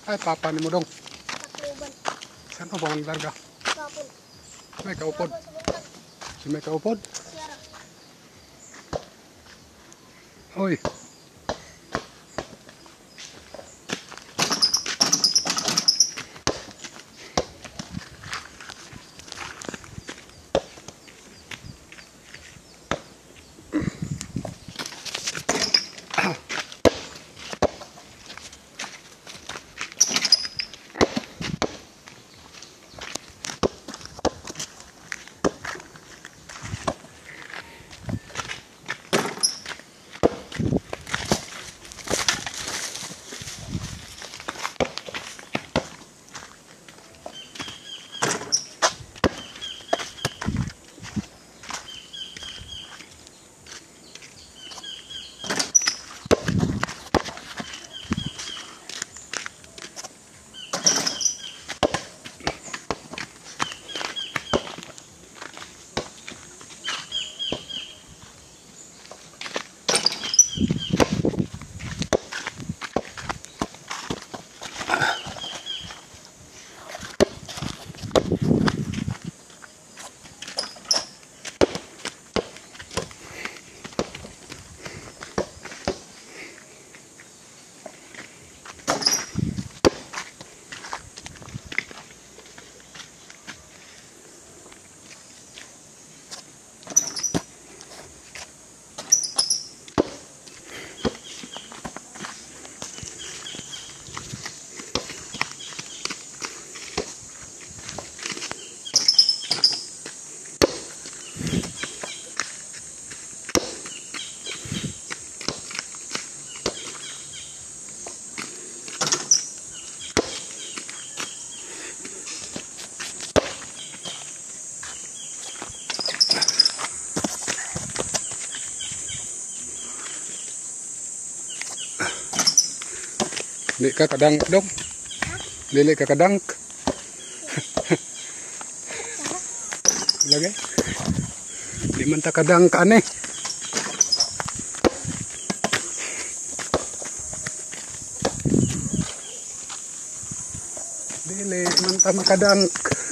Ay, papa ni mo dong. Takloban. Saan pa bang larga? Kapon. May kaupod. Sa bungkan. Si may kaupod. Siyara. Hoy. Di ka kadang dong. Dili ka kadang. Lagi. Di man ta kadang ka ane. Dili man ta makadang.